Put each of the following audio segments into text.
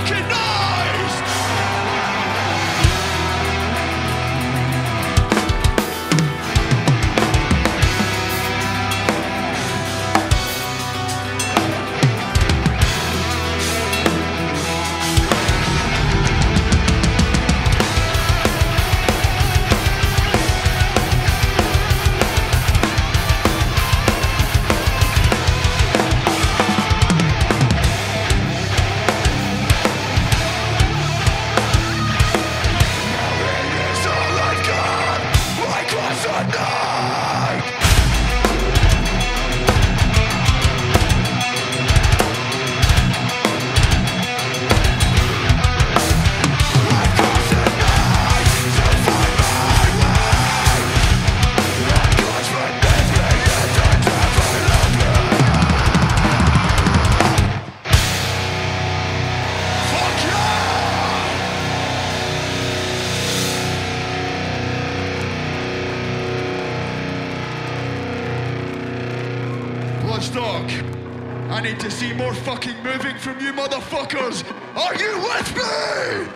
unrecognized. Bloodstock, I need to see more fucking moving from you motherfuckers! Are you with me?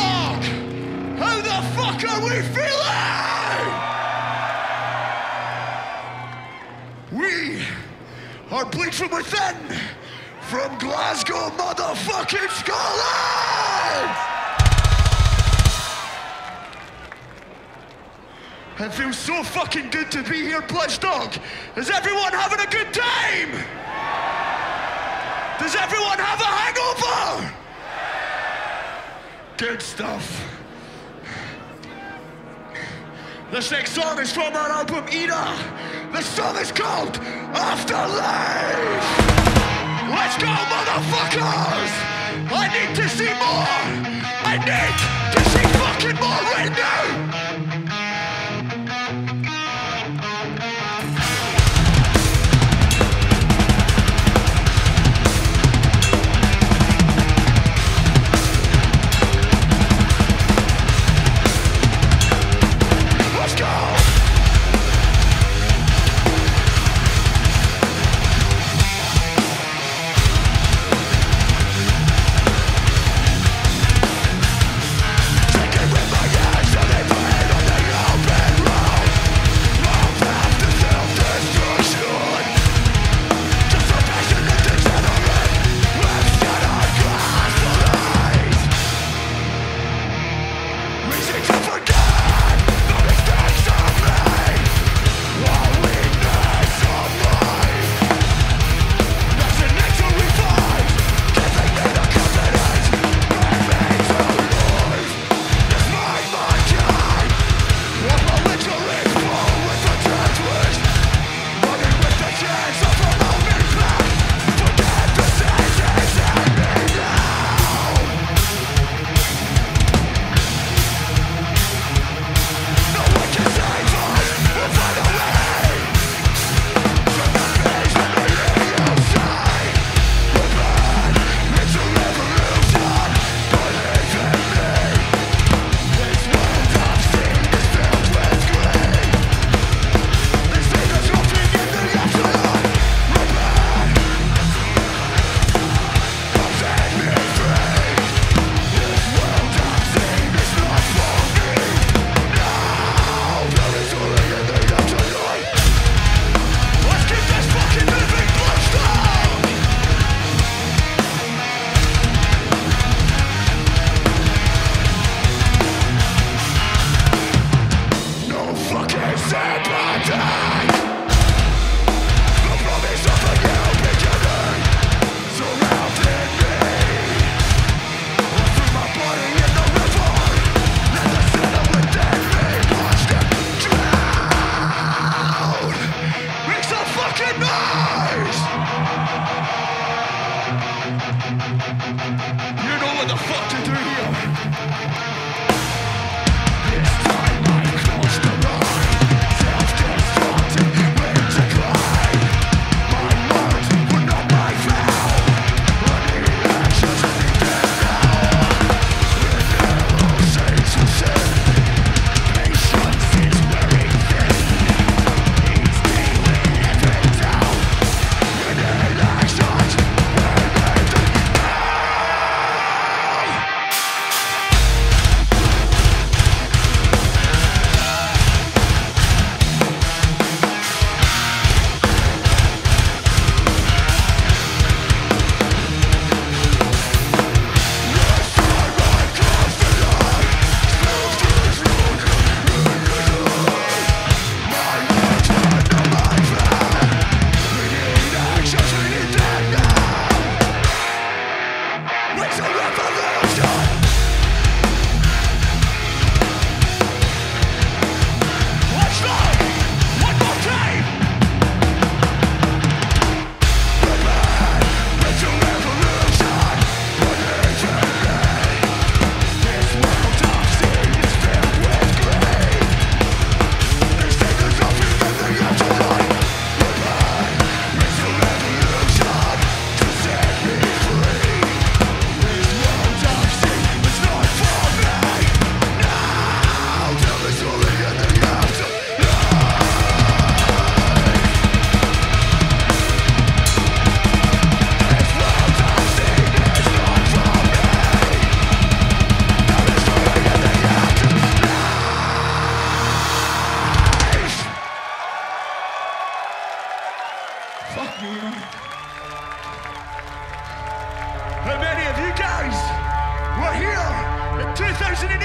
Bloodstock! How the fuck are we feeling? We are Bleed From Within from Glasgow, motherfucking Scotland! It feels so fucking good to be here, Bloodstock. Is everyone having a good time? Does everyone have a hangover? Good stuff. This next song is from our album Era. The song is called Afterlife. Let's go, motherfuckers! I need to see more! I need to see fucking more right now! Taking with my hands to the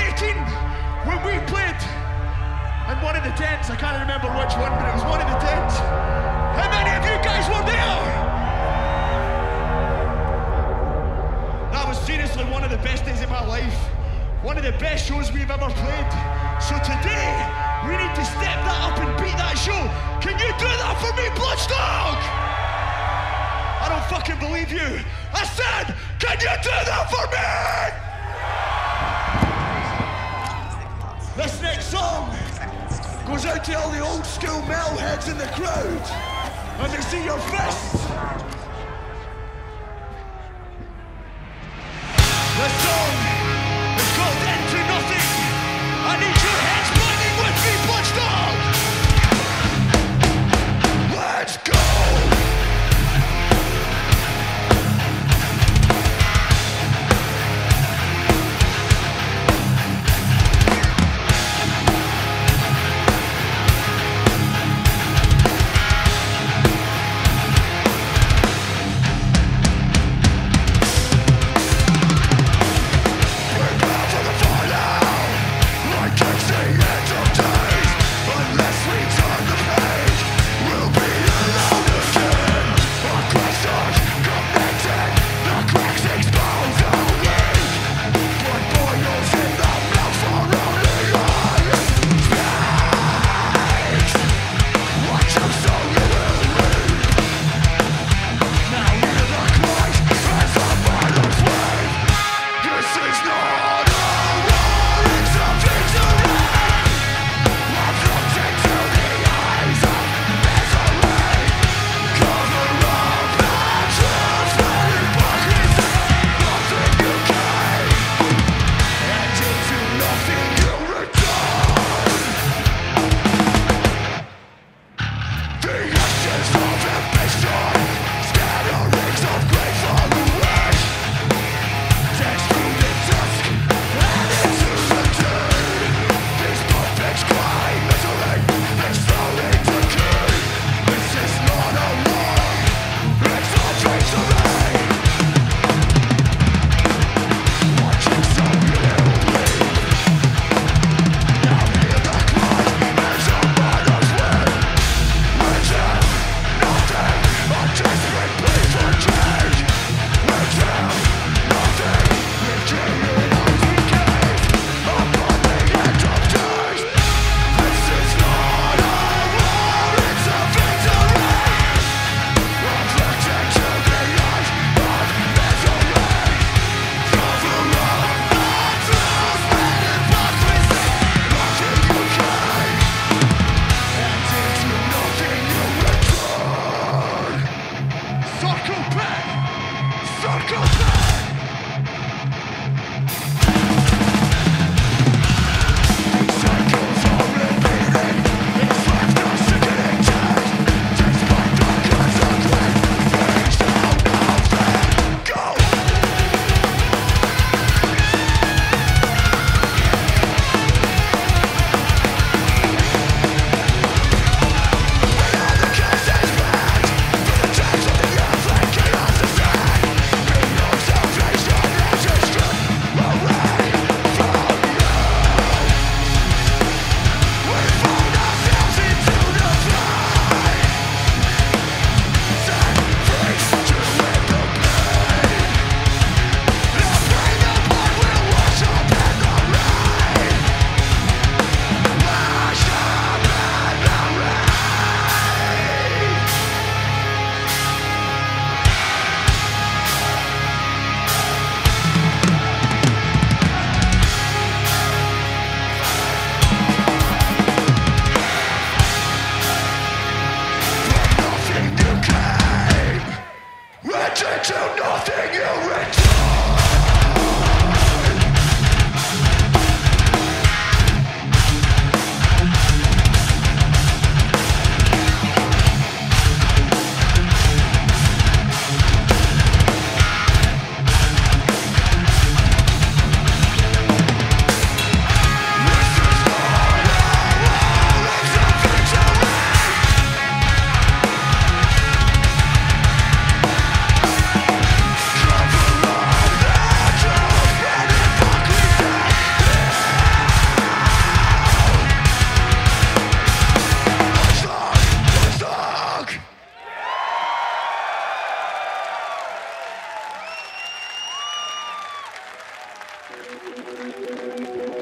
2018, when we played in one of the tents, I can't remember which one, but it was one of the tents. How many of you guys were there? That was seriously one of the best days of my life. One of the best shows we've ever played. So today, we need to step that up and beat that show. Can you do that for me, Bloodstock? I don't fucking believe you. I said, can you do that for me? This next song goes out to all the old school metalheads in the crowd. Let me see your fists. This song is called Into Nothing. I need your heads banging with me, Bloodstock. Let's go.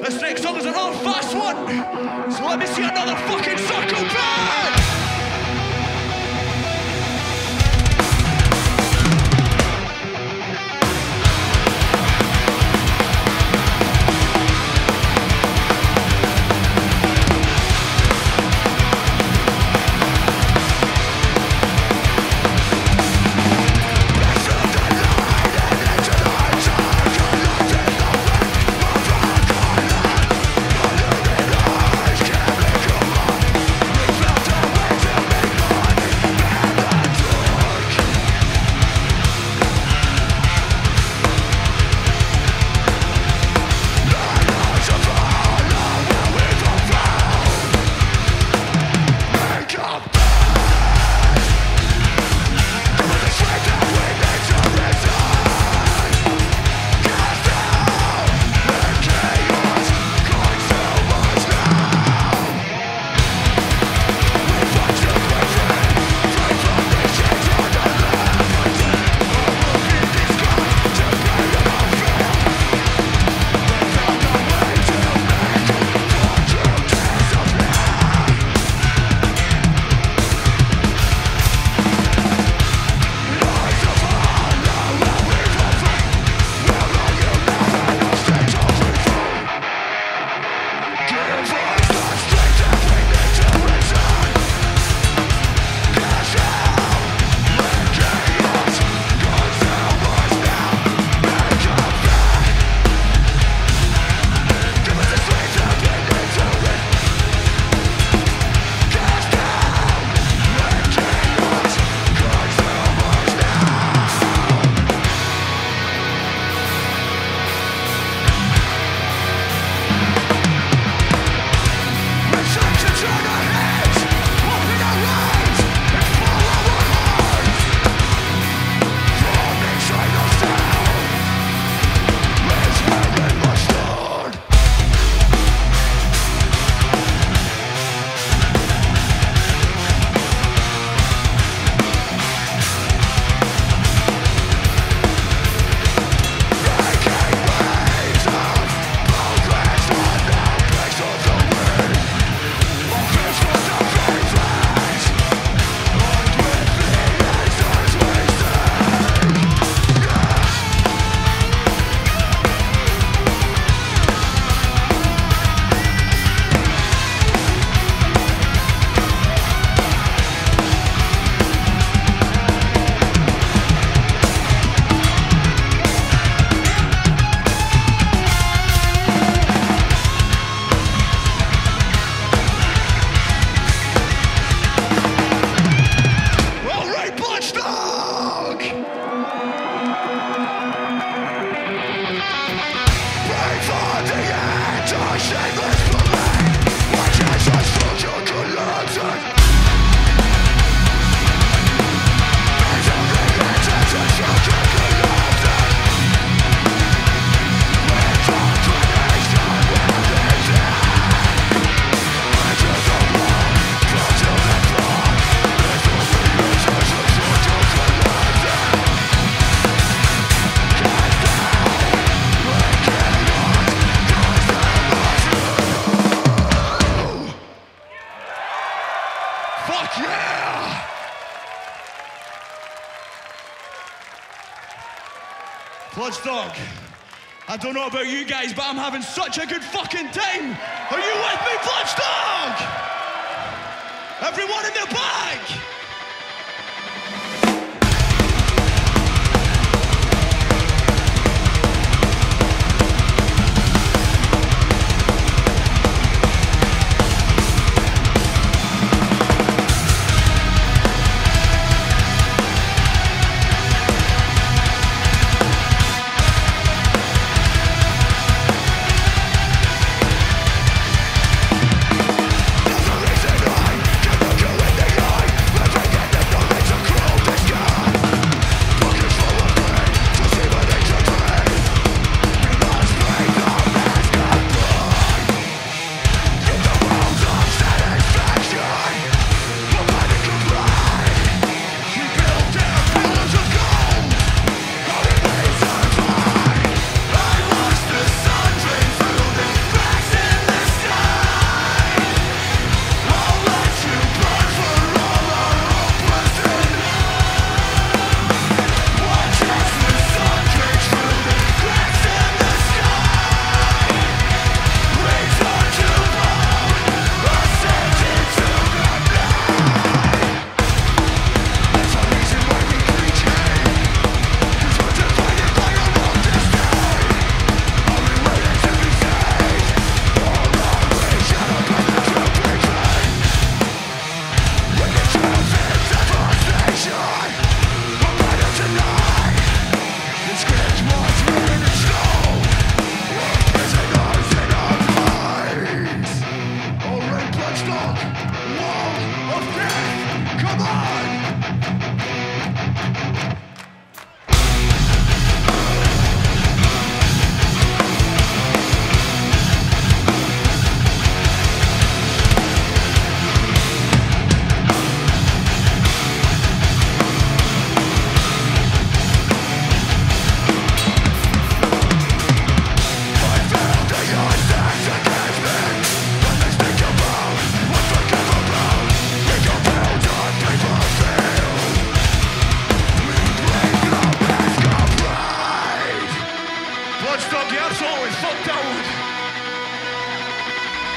This next song is another fast one. So let me see another fucking circle back. Bloodstock, I don't know about you guys, but I'm having such a good fucking time. Are you with me, Bloodstock? Everyone in the back! There's a reason I can look you in the eye.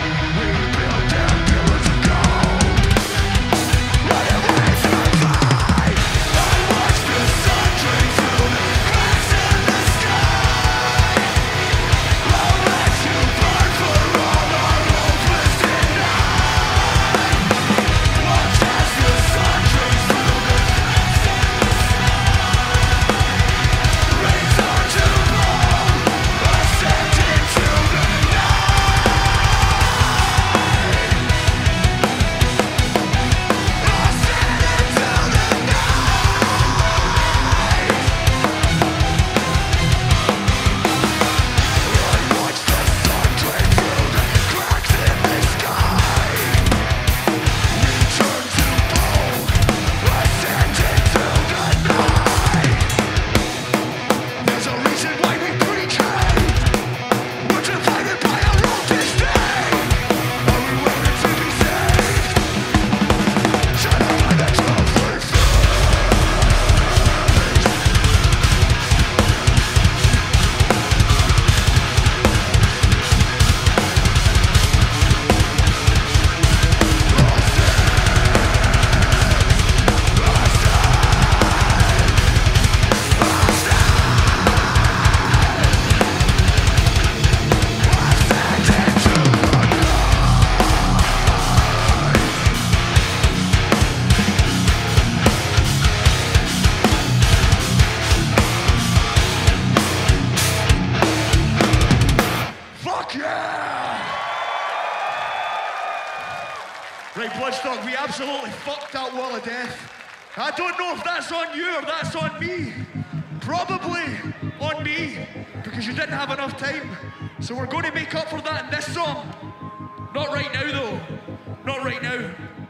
Right, Bloodstock, we absolutely fucked that wall of death. I don't know if that's on you or that's on me. Probably on me, because you didn't have enough time. So we're going to make up for that in this song. Not right now, though. Not right now.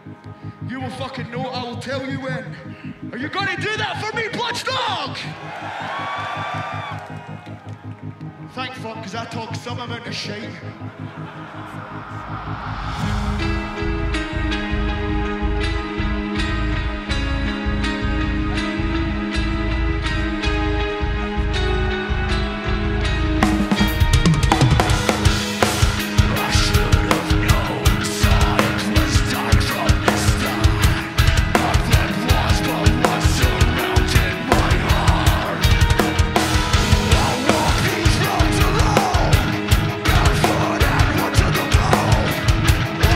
You will fucking know. I will tell you when. Are you going to do that for me, Bloodstock? Thank fuck, because I talk some amount of shite. Alone, barefoot and one to the bone.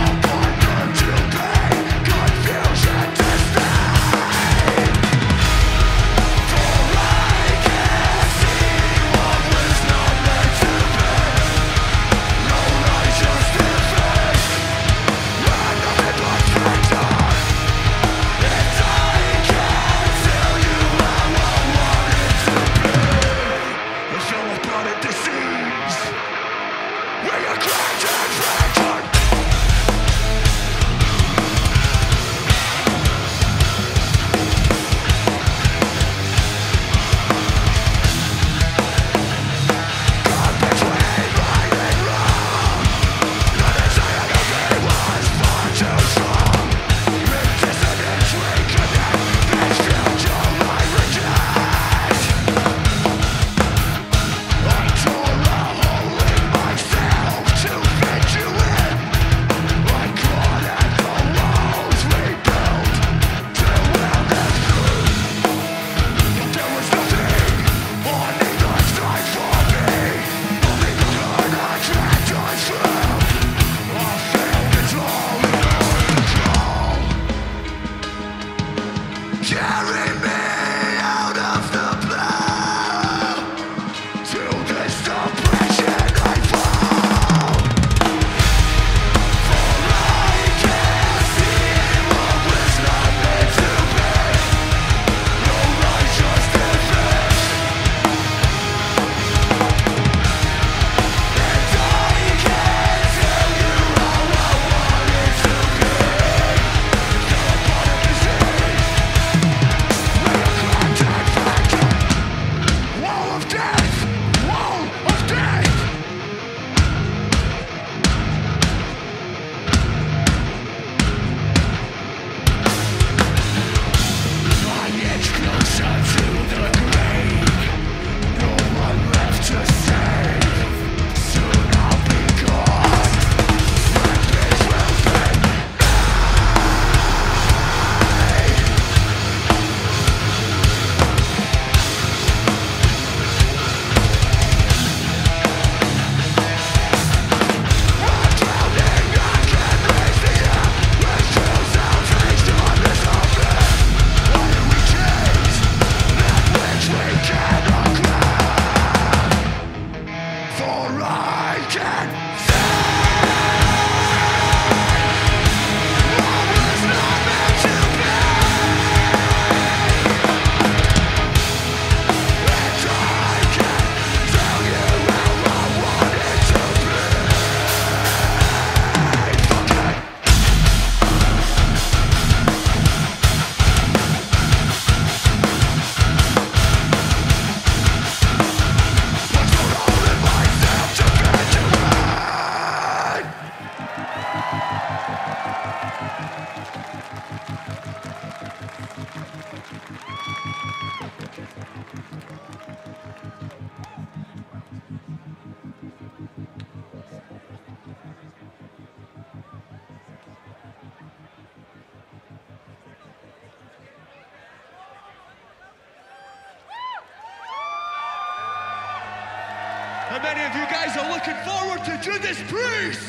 How many of you guys are looking forward to Judas Priest?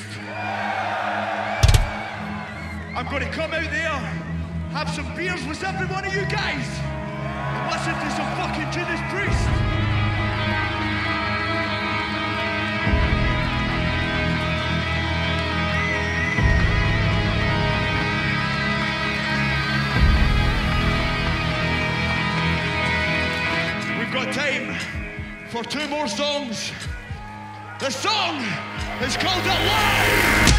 I'm going to come out there, have some beers with every one of you guys, and listen to some fucking Judas Priest. We've got time for 2 more songs. The song is called Alive!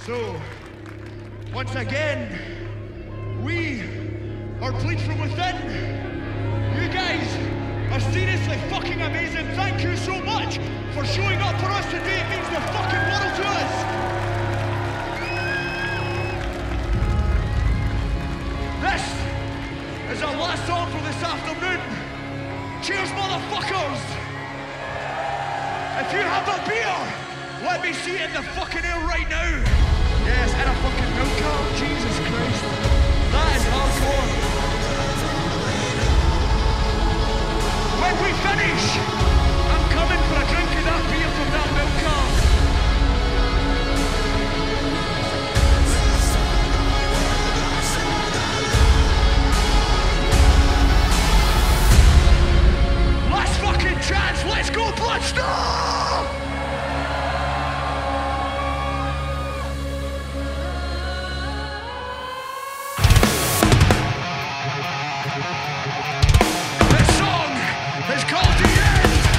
So, once again, we are Bleed From Within. You guys are seriously fucking amazing. Thank you so much for showing up for us today. It means the fucking world to us. This is our last song for this afternoon. Cheers, motherfuckers! If you have a beer, let me see it in the fucking air right now. Yes, and a fucking milk carton. Jesus Christ. That is hardcore. When we finish, I'm coming for a drink of that beer from that milk carton. Last fucking chance, let's go Bloodstock! This song is called The End.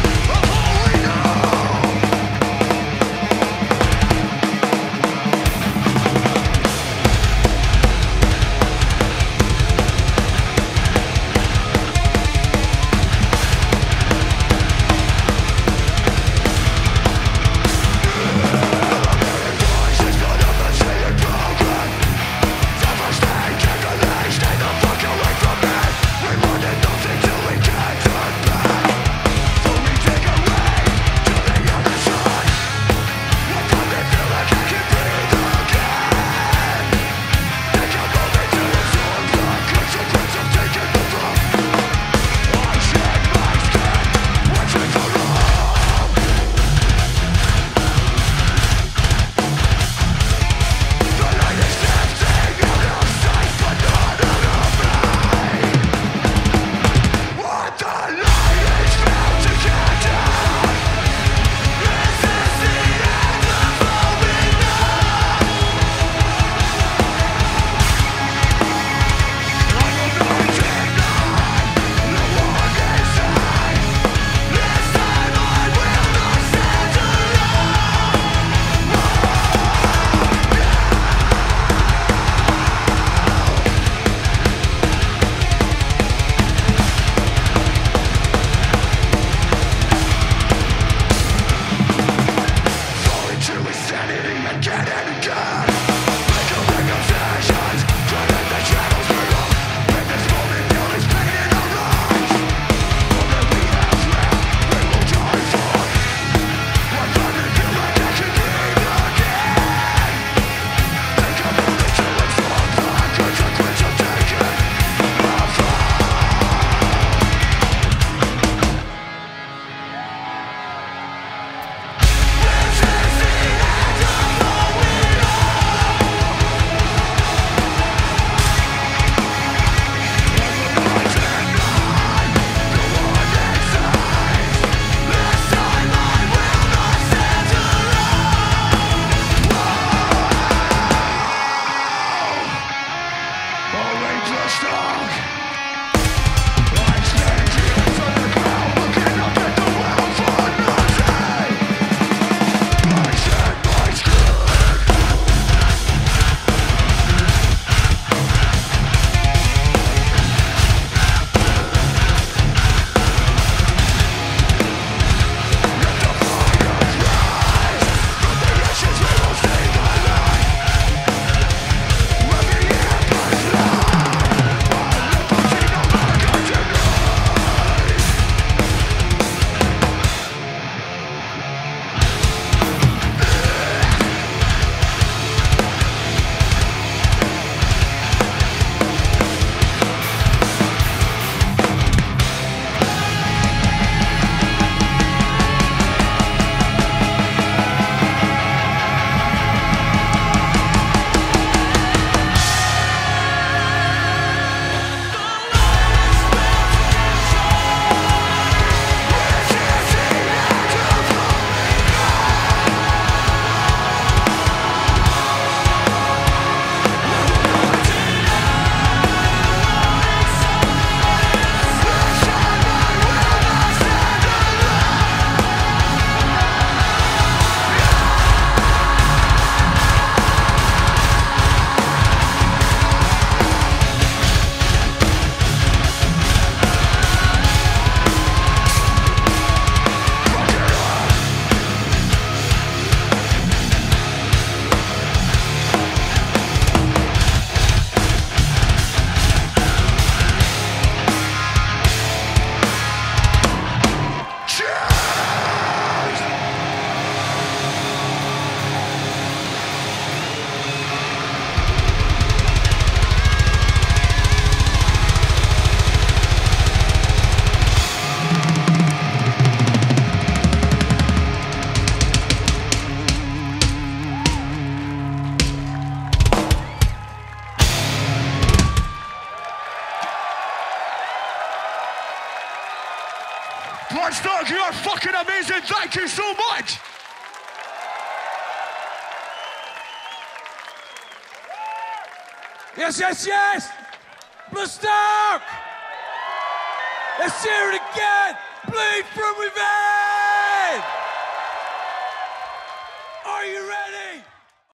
Bloodstock, you are fucking amazing. Thank you so much. Yes, yes, yes! Bloodstock! Let's hear it again! Bleed from within! Are you ready?